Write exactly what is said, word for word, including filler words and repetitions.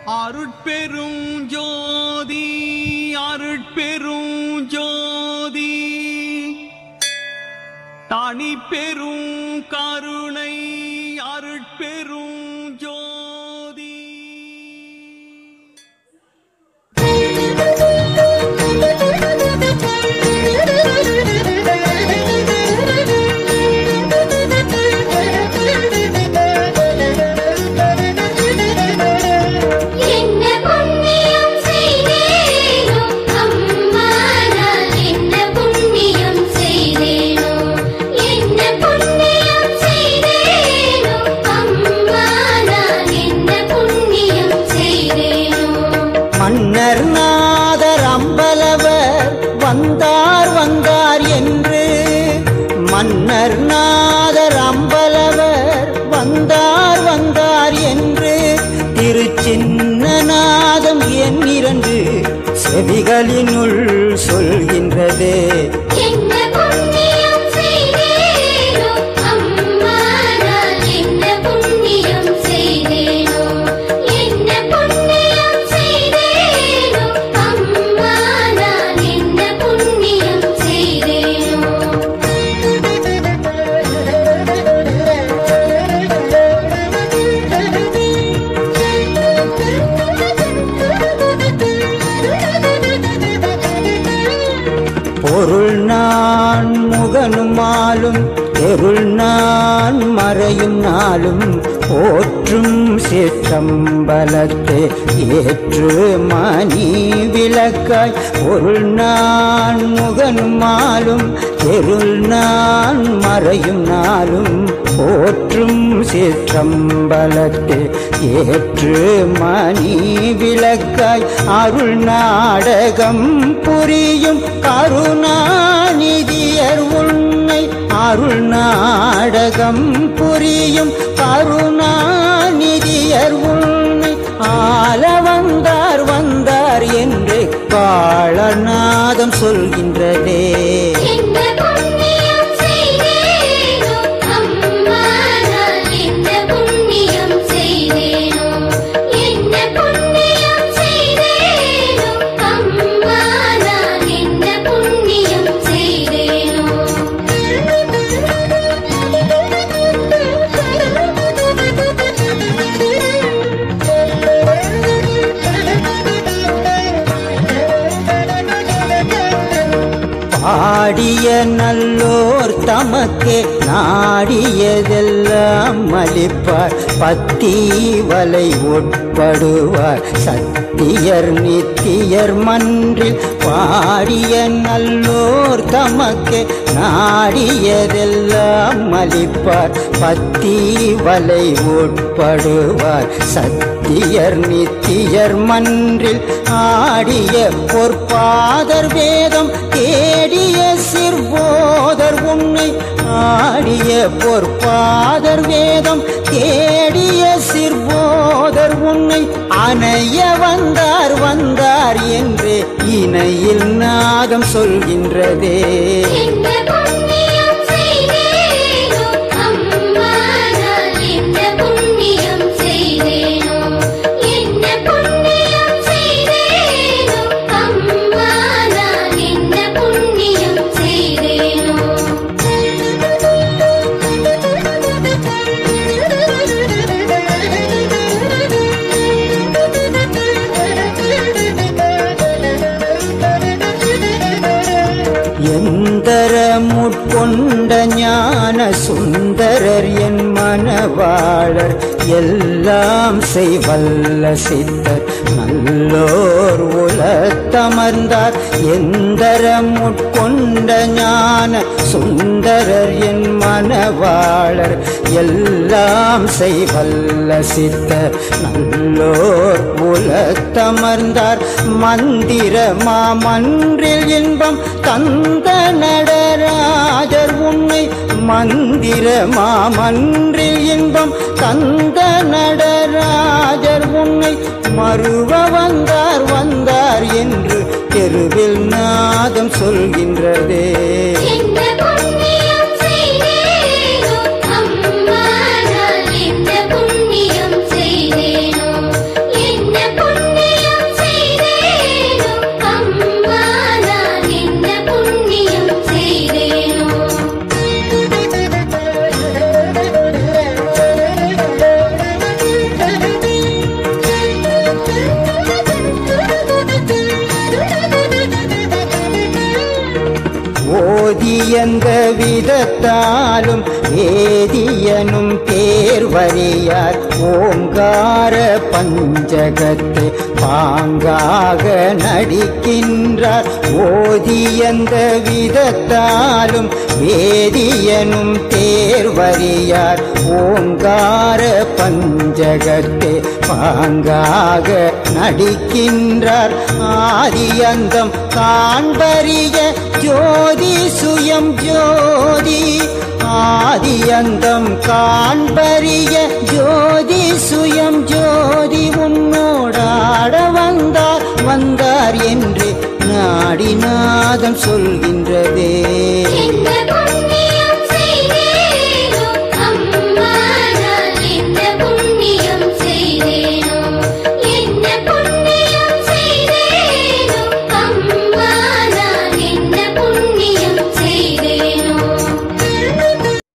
அருட்பெரும் ஜோதி அருட்பெரும் ஜோதி தனி பெரும் கருணை அருட்பெரும் ஜோதி. மன்னர் நாதர் அம்பலவர் வந்தார் வந்தார் என்று மன்னர் நாதர் அம்பலவர் வந்தார் வந்தார் என்று திருச்சின்னநாதம் என் இரண்டு செவிகளினுள் சொல்கின்றதே. பொருள் நான் முகனுமாலும் தெருள் நான் மறையும் நாளும் போற்றும் சிற்றம்பலத்தை ஏற்று மணி விளக்காய் பொருள் நான் முகனுமாலும் தெருள் நான் மறையும் நாளும் போற்றும் சிற்றம்பலத்தை ஏற்று மணி விளக்காய் அருள் நாடகம் புரியும் கருணாநிதியர் உன்னை அருள் நாடகம் புரியும் கருணாநிதியர் உன்னை ஆள வந்தார் வந்தார் என்று காளநாதம் சொல்கின்றதே. பாடிய நல்லோர் தமக்கே நாடியதெல்லாம் அளிப்பார் பத்தி வலை உட்படுவார் சத்தியர் நித்தியர் மன்றில் பாடிய நல்லோர் தமக்கே நாடியதெல்லாம் அளிப்பார் பத்தி வலை உட்படுவார் சத்தியர் நித்தியர் மன்றில் ஆடிய பொற்பாதர் வேதம் தேடிய சிற்போதர் உன்னை ஆடிய பொற்பாதர் வேதம் தேடிய சிற்போதர் உன்னை அணைய வந்தார் வந்தார் என்று இணையில் நாதம் சொல்கின்றதே. எந்தர முட்கொண்ட ஞான சுந்தரர் என் மனவாளர் எல்லாம் செய்வல்ல சித்தர் நல்லோர் உலத்தமர்ந்தார் எந்தர முட்கொண்ட ஞான சுந்தரர் என் மனவாளர் எல்லாம் செய்வல்ல சித்தர் நல்லோர் உலத்தமர்ந்தார் மந்திர மாமன்றில் இன்பம் தந்த நடராஜர் உன்னை மந்திர மாமன்றில் இன்பம் தந்த நடராஜர் உன்னை மறுவ வந்தார் வந்தார் என்று தெருவில் நாதம் சொல்கின்றதே. என்ன விதத்தாலும் வேதியனும் தேர்வறியார் ஓங்கார பஞ்சகத்தை பாங்காக நடிக்கின்றார். ஓதியந்த விதத்தாலும் வேதியனும் தேர்வறியார் ஓங்கார பஞ்சகத்தை பாங்காக நடிக்கின்றார். ஆதியந்தம் காண்பறிய ஜோதி சுயம் ஜோதி ஆதியந்தம் காண்பறிய ஜோதி சுயம் ஜோதி உன்னோடாட வந்தார் வந்தார் என்று நாடிநாதம் சொல்கின்றதே.